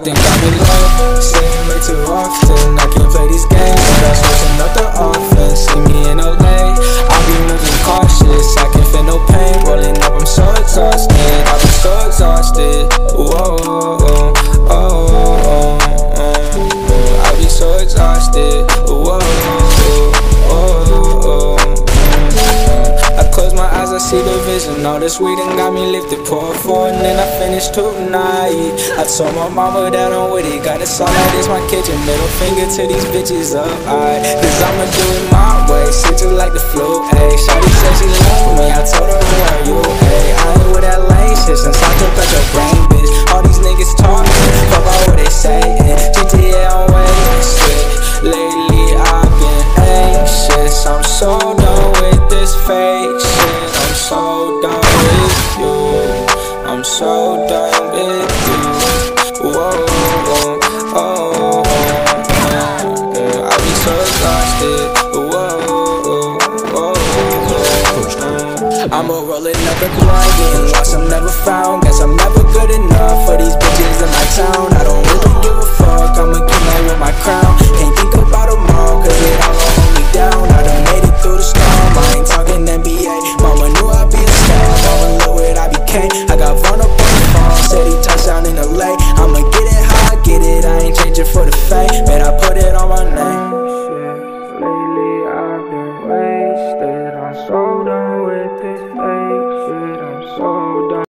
think I'm in love, staying way too often. I can't play these games, but I'm switching up the offense. See me in LA, I'll be moving cautious. I can't feel no pain, rolling up, I'm so exhausted. I've been so exhausted, whoa, I'll be so exhausted, whoa. I close my eyes, I see the vision. All this weed and got me lifted, pour four and then I finish tonight. I told my mama that I'm with it, got it all like this my kitchen. Middle finger to these bitches up, cause I'ma do it my way, shit just like the flu, ayy. Shawty said she love me, I told her who are you, ayy. I ain't with that lame shit since I took out your brain, bitch. All these niggas talking, fuck about what they saying. GTA on waiting, shit. Lately I've been anxious, I'm so done with this fake shit. I'm so done with you, I'm so done with you, whoa, I'll be so exhausted, I'ma rollin' up the blunt, getting lost, I'm never found. Guess I'm never good enough for these bitches in my town. I don't really give a fuck, I'ma keep on with my crown. Can't think about them all, cause it all gon' hold me down. I done made it through the storm, I ain't talking NBA. Mama knew I'd be a star, mama look what I became. I got run up on the phone, said he touchdown in LA. I'ma get it how I get it, I ain't changing for the fame. Man, I put it on my name. Lately I've been wasted, I'm so done.